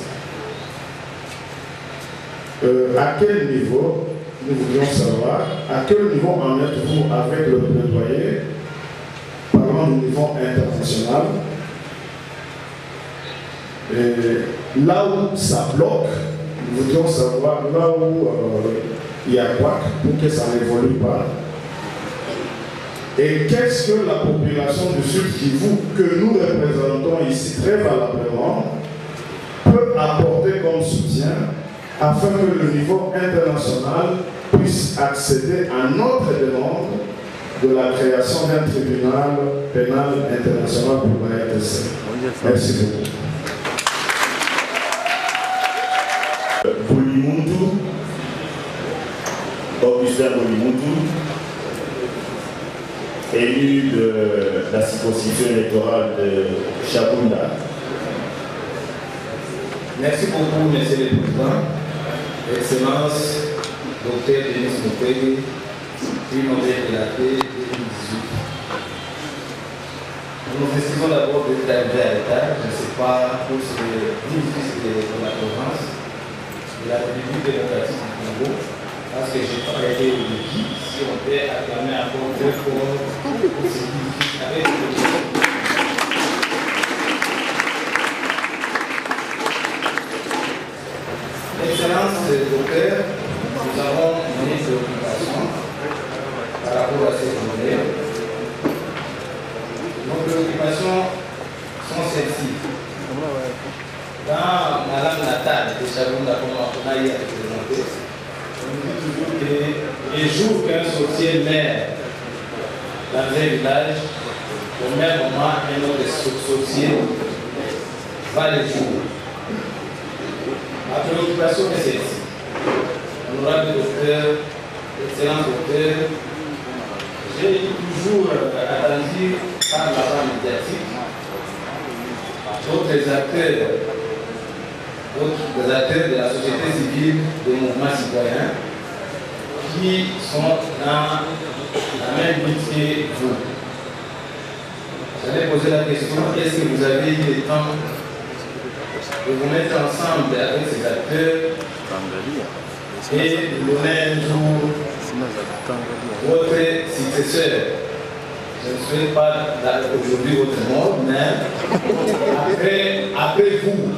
Euh, à quel niveau, nous voulions savoir, à quel niveau en êtes-vous avec le plaidoyer, parlant du niveau international? Et là où ça bloque, nous voudrions savoir là où euh, il y a quoi pour que ça n'évolue pas. Et qu'est-ce que la population du Sud-Kivu, que nous représentons ici très valablement, peut apporter comme soutien afin que le niveau international puisse accéder à notre demande de la création d'un tribunal pénal international pour la R D C. Merci beaucoup.
Boulimundu, Augustin Sébastien Bolimutu, élu de la circonscription électorale de Chabunda.
Merci beaucoup, Monsieur le Président. Excellence, Docteur Denis Mukwege, prix Nobel de la paix deux mille dix-huit. Nous nous excusons d'abord d'être arrivé à l'état. Je ne sais pas pour ce difficile de la province de la République démocratique du Congo, parce que je n'ai pas été au début. Si on peut acclamer encore très fort pour ce difficile avec le Excellence docteur, nous avons une préoccupation par rapport à cette journée. Nos préoccupations sont celles-ci. Dans ma langue natale de Chabunda, comme on a eu à présenter, on dit toujours que les jours qu'un sorcier meurt dans un village, au même moment, un autre sorcier va les jours. Ma préoccupation est celle-ci. Honorable docteur, excellent docteur, j'ai toujours attendu par la voie médiatique d'autres acteurs, d'autres acteurs de la société civile, des mouvements citoyens, qui sont dans la même lutte que vous. J'allais poser la question, est-ce que vous avez eu le temps de vous mettre ensemble avec ces acteurs et de donner un jour votre successeur. Je ne souhaite pas aujourd'hui votre mort, mais après, après vous,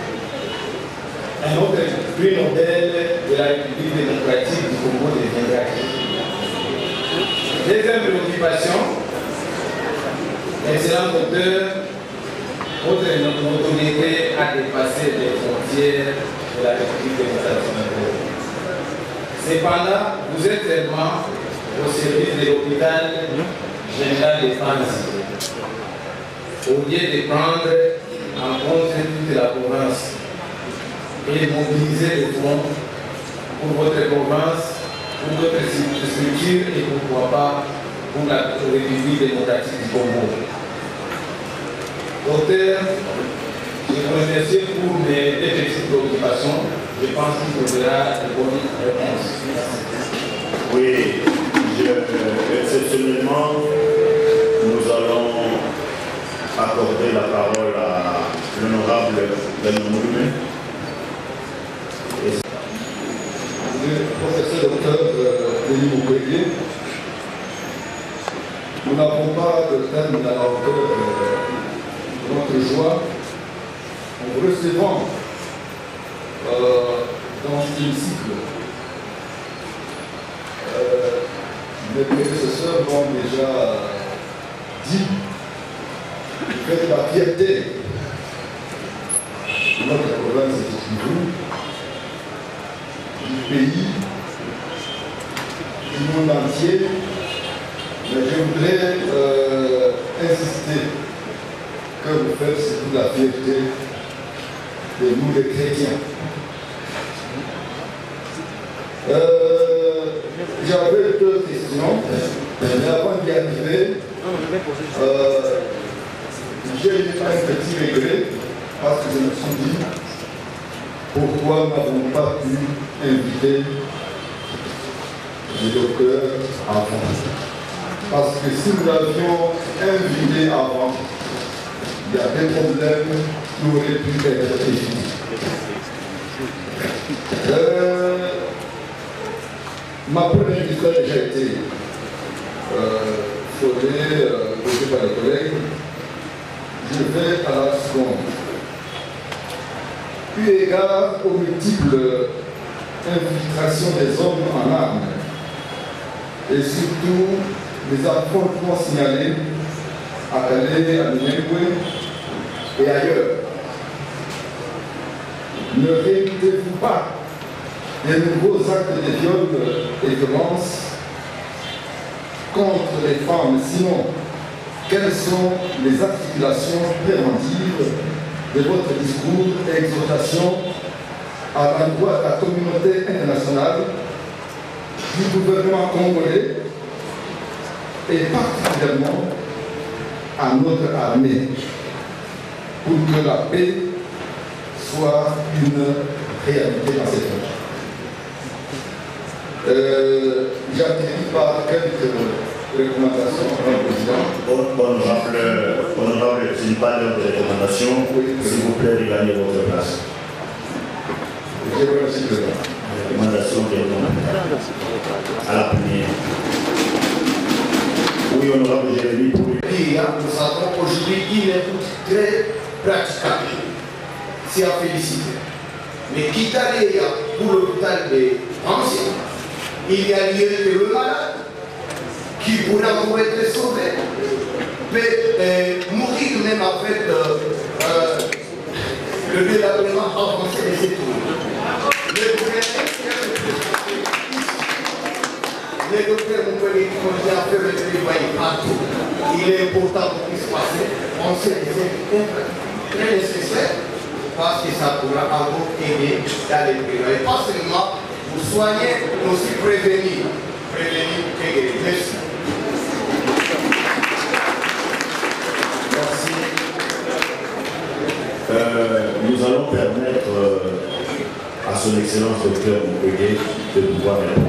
un autre prix Nobel de la République démocratique du Congo deviendra. Deuxième préoccupation, excellent docteur, votre notoriété a dépassé les frontières de la République démocratique du Congo. Cependant, vous êtes tellement au service de l'hôpital général de France. Au lieu de prendre en compte toute la province et mobiliser les fonds pour votre province, pour votre structure et pourquoi pas pour la République démocratique du Congo. Docteur, je vous remercie pour mes deux petites préoccupations. Je pense qu'il faudra de bonnes réponses.
Oui, je, exceptionnellement, nous allons accorder la parole à l'honorable Benoît Moulin.
Professeur docteur Denis Mukwege, nous n'avons pas de thème à la hauteur de notre joie en vous recevant euh, dans cet cycle. Euh, mes prédécesseurs l'ont déjà dit, faites la fierté de notre province de Kivu, du pays, du monde entier, mais je voudrais euh, insister que vous faites surtout la fierté de nous les chrétiens. Euh, J'avais deux questions, mais avant d'y arriver, euh, j'ai eu un petit regret parce que je me suis dit pourquoi n'avons pas pu inviter le docteur avant. Parce que si nous l'avions invité avant, il y a des problèmes qui auraient pu être évités. Euh, ma première question a déjà été euh, posée euh, par les collègues. Je vais à la seconde. Eu égard aux multiples infiltrations des hommes en armes et surtout les affrontements signalés à Calais, à Minembwe et ailleurs, ne réécoutez-vous pas des nouveaux actes de viol et de violence contre les femmes? Sinon, quelles sont les articulations préventives de votre discours et exhortation à l'endroit de la communauté internationale du gouvernement congolais et particulièrement à notre armée pour que la paix soit une réalité dans cette région. Euh, J'active par quelques recommandations, Président.
Honorable, honorable, je n'ai pas l'heure de recommandation. S'il vous plaît, regagnez votre place.
Je vous remercie, Président.
Recommandation à la première. Oui, honorable Jérémy.
Nous avons aujourd'hui une écoute très praticable. C'est à féliciter. Mais quitte à aller pour l'hôpital de France, il y a lieu que le malade qui pourrait encore être sauvé peut euh, mourir même avec euh, euh, le délabrement avancé des épaules. Le les docteurs nous veulent qui ont fait le travail partout. Il est important qu'on puisse passer. On sait que c'est très nécessaire parce que ça pourra encore aider dans les pays. Et pas seulement pour soigner, mais aussi prévenir. Prévenir et guérir. Merci.
Merci. Euh, nous allons permettre euh, à son Excellence Docteur Mukwege de pouvoir répondre.